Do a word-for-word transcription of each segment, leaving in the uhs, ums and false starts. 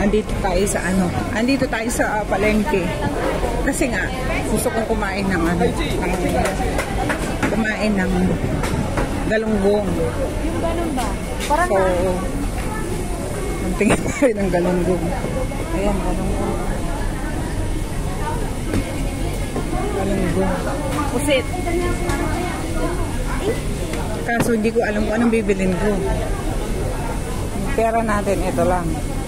andito tayo sa ano, andito tayo sa uh, palengke. Kasi nga, gusto kong kumain ng ano, ng, kumain ng galunggong. Yung ganun ba? Parang so, tingin tayo ng galunggong. Ayan, galunggong. Galunggong. Pusit. Kaso hindi ko alam kung anong bibilin ko. Yung pera natin, ito lang.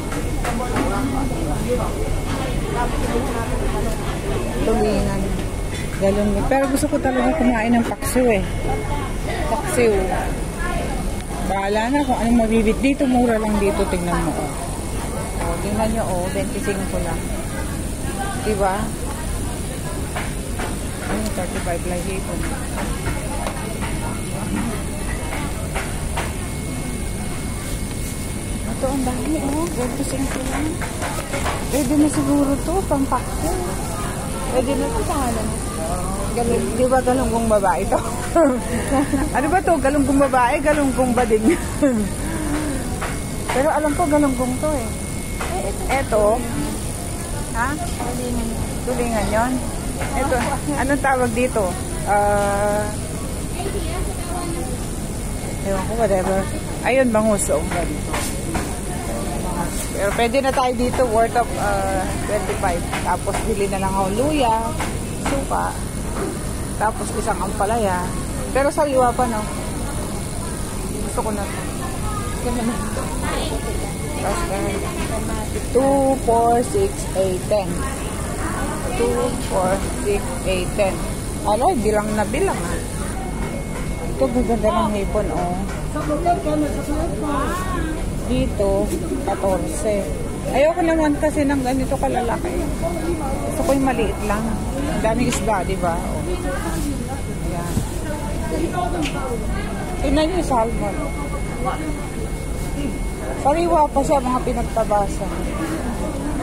Tulingan. Galunggong. Pero gusto ko talaga kumain ng paksiw eh. Paksiw. Bahala na kung anong mabibit. Dito, mura lang dito. Tingnan mo. Oh. Oh, tingnan nyo, oh. twenty-five lang. Diba? Ano, thirty-five lang dito. Ito, ang dami, oh. twenty-five lang. Pwede na siguro to, pampakto. Pwede na ito sa halan. Galung, di ba galunggong babae ito? Ano ba to? Galunggong babae? Galunggong ba din? Pero alam ko galunggong to eh. Eto. Ha? Tulingan. Tulingan yun? Eto. Anong tawag dito? Uh, ewan ko, whatever. Ayun, bangus. Oh, dito. Pero pwede na tayo dito, worth of uh, twenty-five. Tapos bili na lang ako luya, suka, tapos isang ampalaya. Pero sariwa pa, no? Gusto ko na. two, four, six, eight, ten. two, four, six, eight, ten. Alay, bilang na bilang, ha? Ito, gaganda ng hipon, oh. Dito, fourteen. Ayoko naman kasi ng ganito kalalaki. Gusto ko yung maliit lang. Ang daming isda, di ba? O. Ayan. Tingnan nyo yung salmon. Sariwa pa siya, mga pinagtabasa.